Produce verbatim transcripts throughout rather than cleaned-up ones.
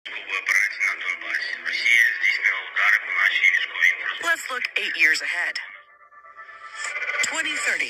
Let's look eight years ahead. twenty thirty.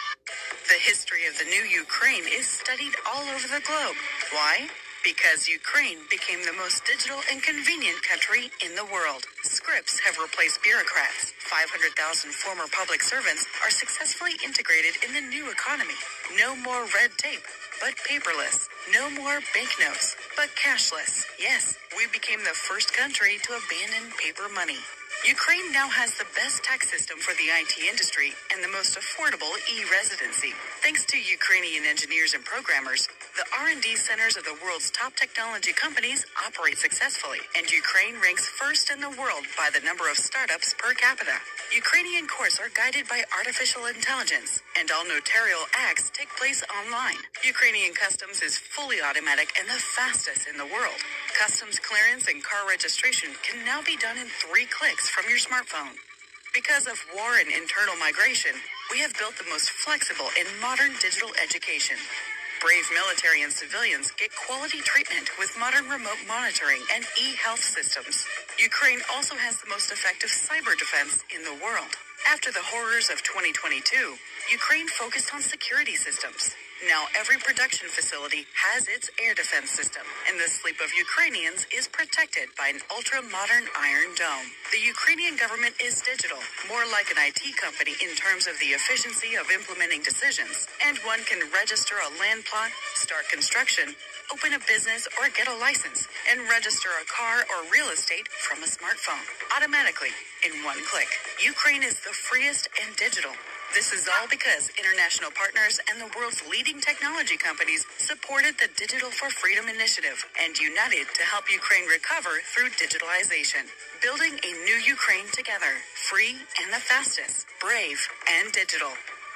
The history of the new Ukraine is studied all over the globe. Why? Because Ukraine became the most digital and convenient country in the world. Scripts have replaced bureaucrats. five hundred thousand former public servants are successfully integrated in the new economy. No more red tape, but paperless. No more banknotes, but cashless. Yes, we became the first country to abandon paper money. Ukraine now has the best tax system for the I T industry and the most affordable e-residency. Thanks to Ukrainian engineers and programmers, the R and D centers of the world's top technology companies operate successfully, and Ukraine ranks first in the world by the number of startups per capita. Ukrainian courts are guided by artificial intelligence, and all notarial acts take place online. Ukrainian customs is fully automatic and the fastest in the world. Customs clearance and car registration can now be done in three clicks from your smartphone. Because of war and internal migration, we have built the most flexible and modern digital education. Brave military and civilians get quality treatment with modern remote monitoring and e-health systems. Ukraine also has the most effective cyber defense in the world. After the horrors of twenty twenty-two, Ukraine focused on security systems. Now every production facility has its air defense system, and the sleep of Ukrainians is protected by an ultra-modern Iron Dome. The Ukrainian government is digital, more like an I T company in terms of the efficiency of implementing decisions, and one can register a land plot, start construction, open a business or get a license, and register a car or real estate from a smartphone, automatically, in one click. Ukraine is the freest and digital. This is all because international partners and the world's leading technology companies supported the Digital for Freedom initiative and united to help Ukraine recover through digitalization. Building a new Ukraine together, free and the fastest, brave and digital.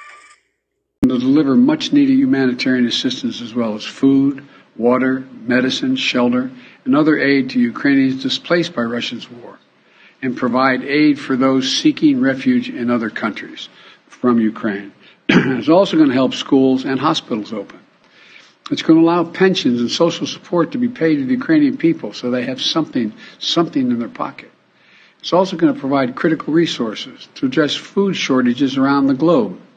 To deliver much needed humanitarian assistance as well as food, water, medicine, shelter, and other aid to Ukrainians displaced by Russia's war, and provide aid for those seeking refuge in other countries from Ukraine. It's also going to help schools and hospitals open. It's going to allow pensions and social support to be paid to the Ukrainian people so they have something, something in their pocket. It's also going to provide critical resources to address food shortages around the globe.